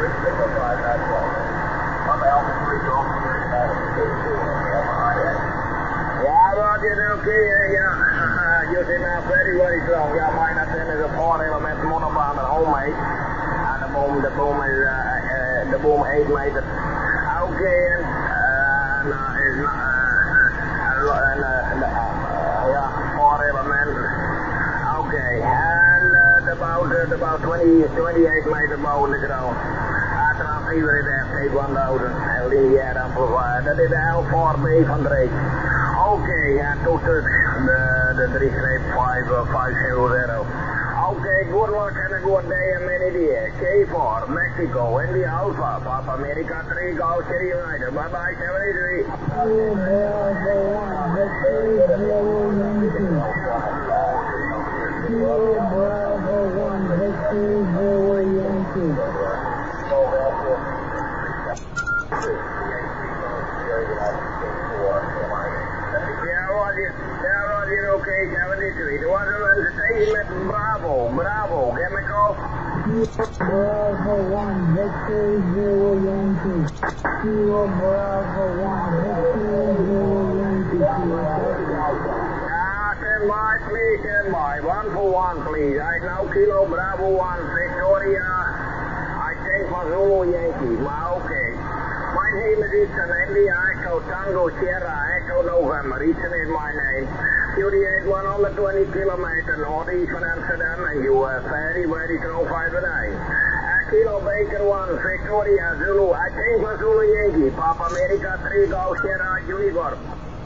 Ja, Roger, oké, ja. Je zit nou very strong. Ja, mijn zin is een voordeel met de monobaan er home mee. De boom is 8 meter. Oké, ja, 4 elementen. Oké, and about 28 meter boven de grond. Achteraf iedereen heeft 1000 en lineair amplifier. Dat is de L4B van Drake. Oké, ja, toeter de 3-5 Okay, good luck and a good day and many dear. K4, Mexico, India Alpha, Papa America 3, Golf City United. Bye bye, 73. Yeah, Roger, okay, 73. The one who runs the station, Bravo, get me call. Bravo 1, Victor 0 Yankee. Kilo Bravo 1, Victor 0 Yankee. Stand by, please, stand by. 1 for 1, please. I know Kilo Bravo 1, Victoria. I think for Zulu Yankee, okay. My name is IETSEN Echo Tango Sierra Echo November. IETSEN is my name. QD8 120 kilometer northeast van Amsterdam and you are very strong 5 and 9. Kilo Baker 1 Victoria Zulu. I think for Zulu Yankee. Papa America 3 Golf Sierra Uniform.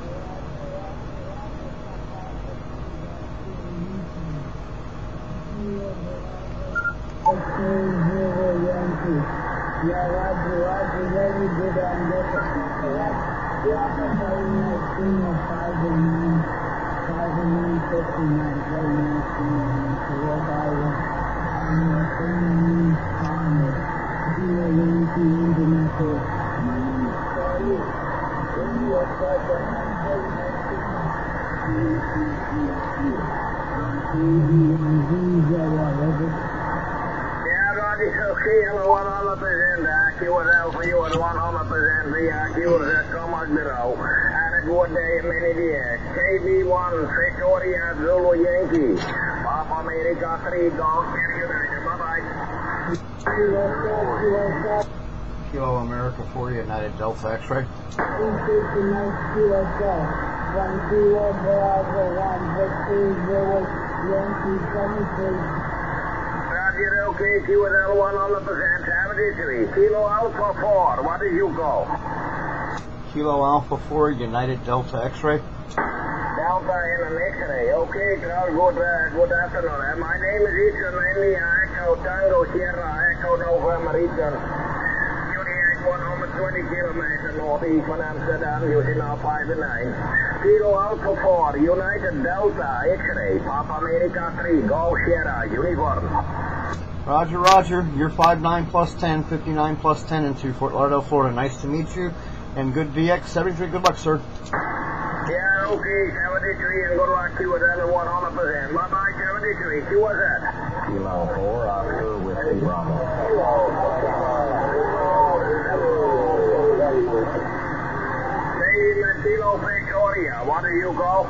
Yeah, Roger, very good on this. Yeah, very nice thing of 5 and 9, 5 and 9, 59, very nice thing. So what I want, I'm not saying time. Dear Yankee International, my name is Charlie. When you are talking, I'm very nice thing. Okay, hello, 100%. QSL for you at 100%. VRQ come out below. And a good day, many dear. KB1 Victoria Zulu Yankee. Papa America 3 Golf City United. Bye bye. Kilo America 4 United Delta X-ray. 1 Kilo Bravo 1 Victory 0 Yankee 23. Okay, QSL 100%, 73. Kilo Alpha 4, what did you go? Kilo Alpha 4 United Delta X-ray. Delta in an X-ray. Okay, good afternoon. My name is IETSEN Echo Tango Sierra Echo November IETSEN. QD8 120 kilometer northeast van Amsterdam, using now 5 and 9. Kilo Alpha 4 United Delta X-ray. Papa America 3 Golf Sierra Uniform. Roger, you're 5'9 plus 10, 59 plus 10 into Fort Lauderdale, Florida. Nice to meet you, and good VX 73. Good luck, sir. Yeah, okay, 73, and good luck to you with that 100%. Bye-bye, 73. See what's that? Kilo 4, Oscar Whiskey Bravo. Hey, Kilo Victoria, what do you go?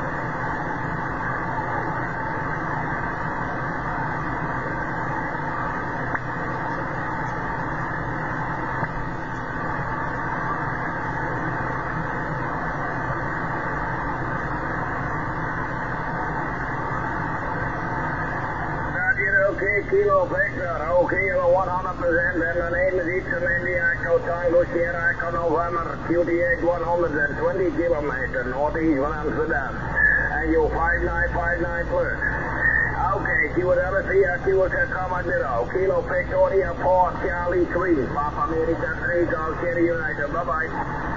Okay, Kilo Victor, okay, 100%, and the name is IETSEN Echo Tango Sierra Echo November, QD8 120 kilometer northeast van Amsterdam, and you 5959 plus. Okay, QSL come at zero, Kilo Victoria 4 Charlie 3, Papa America 3 Golf City United, bye bye.